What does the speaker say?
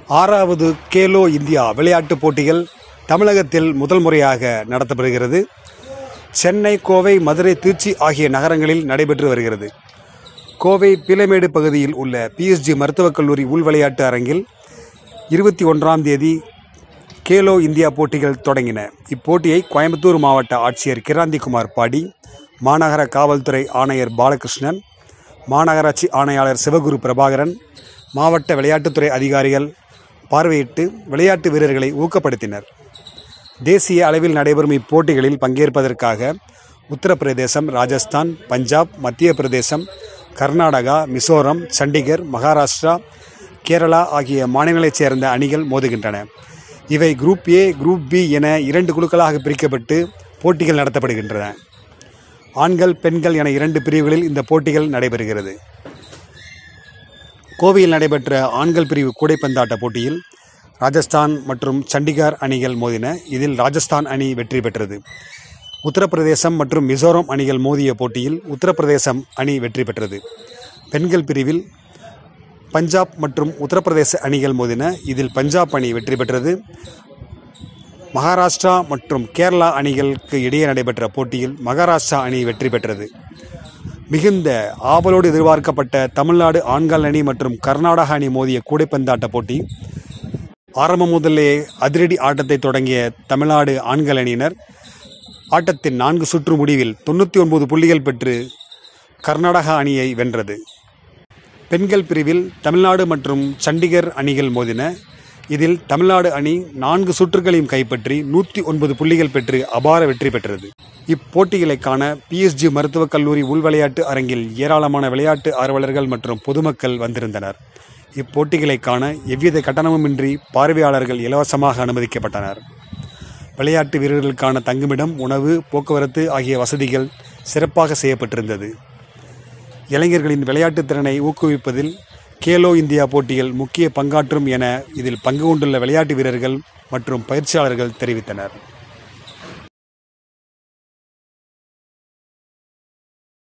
6வது கேலோ இந்தியா விளையாட்டுப் போட்டிகள் தமிழகத்தில் முதல் முறையாக நடத்தப்படுகிறது. சென்னை, கோவை, மதுரை, திருச்சி ஆகிய நகரங்களில் நடைபெற்று வருகிறது. கோவை பீளமேடு பகுதியில் உள்ள PSG மருத்துவக் கல்லூரி உள் விளையாட்டு அரங்கில் 21ஆம் தேதி கேலோ இந்தியா போட்டிகள் தொடங்கின. இப்போட்டியை கோயம்புத்தூர் மாவட்ட ஆட்சியர் கிராந்திகுமார் பாடி, மாநகர காவல்துறை ஆணையர் பாலகிருஷ்ணன், மாநகராட்சி ஆணையாளர் சிவகுரு பிரபாகரன், மாவட்ட விளையாட்டுத்துறை அதிகாரிகள் பார்வையிட்டு விளையாட்டு வீரர்களை ஊக்கப்படுத்தினர். தேசிய அளவில் நடைபெறும் இப்போட்டிகளில் பங்கேற்பதற்காக உத்தரப்பிரதேசம், ராஜஸ்தான், பஞ்சாப், மத்திய பிரதேசம், கர்நாடகா, மிசோரம், சண்டிகர், மகாராஷ்டிரா, கேரளா ஆகிய மாநிலங்களைச் சேர்ந்த அணிகள் மோதுகின்றன. இவை குரூப் A, குரூப் B என 2 குழுக்களாக பிரிக்கப்பட்டு போட்டிகள் நடத்தப்படுகின்றன. ஆண்கள், பெண்கள் என 2 பிரிவுகளில் இந்த போட்டிகள் நடைபெறுகிறது. கோவையில் நடைபெற்ற ஆண்கள் பிரிவு கூடைப்பந்தாட்ட போட்டியில் ராஜஸ்தான் மற்றும் சண்டிகர் அணிகள் மோதின. இதில் ராஜஸ்தான் அணி வெற்றி பெற்றது. உத்தரப்பிரதேசம் மற்றும் மிசோரம் அணிகள் மோதிய போட்டியில் உத்தரப்பிரதேசம் அணி வெற்றி பெற்றது. பெண்கள் பிரிவில் பஞ்சாப் மற்றும் உத்தரப்பிரதேச அணிகள் மோதின. இதில் பஞ்சாப் அணி வெற்றி பெற்றது. மகாராஷ்டிரா மற்றும் கேரளா அணிகளுக்கு இடையே நடைபெற்ற போட்டியில் மகாராஷ்டிரா அணி வெற்றி பெற்றது. மிகுந்த ஆவலோடு எதிர்பார்க்கப்பட்ட தமிழ்நாடு ஆண்கள் அணி மற்றும் கர்நாடகா அணி மோதிய கூடைப்பந்தாட்ட போட்டி ஆரம்பம் முதலே அதிரடி ஆட்டத்தை தொடங்கிய தமிழ்நாடு ஆண்கள் அணியினர் ஆட்டத்தின் 4 சுற்று முடிவில் 99 புள்ளிகள் பெற்று கர்நாடகா அணியை வென்றது. பெண்கள் பிரிவில் தமிழ்நாடு மற்றும் சண்டிகர் அணிகள் மோதின. இதில் தமிழ்நாடு அணி 4 சுற்றுகளையும் கைப்பற்றி 109 புள்ளிகள் பெற்று அபார வெற்றி பெற்றது. இப்போட்டிகளை காண PSG மருத்துவக் கல்லூரி உள் விளையாட்டு அரங்கில் ஏராளமான விளையாட்டு ஆர்வலர்கள் மற்றும் பொதுமக்கள் வந்திருந்தனர். இப்போட்டிகளை காண எவ்வித கட்டணமுமின்றி பார்வையாளர்கள் இலவசமாக அனுமதிக்கப்பட்டனர். விளையாட்டு வீரர்களுக்கான தங்குமிடம், உணவு, போக்குவரத்து ஆகிய வசதிகள் சிறப்பாக செய்யப்பட்டிருந்தது. இளைஞர்களின் விளையாட்டுத் திறனை ஊக்குவிப்பதில் கேலோ இந்தியா போட்டிகள் முக்கிய பங்காற்றும் என இதில் பங்கு கொண்டுள்ள விளையாட்டு வீரர்கள் மற்றும் பயிற்சியாளர்கள் தெரிவித்தனர்.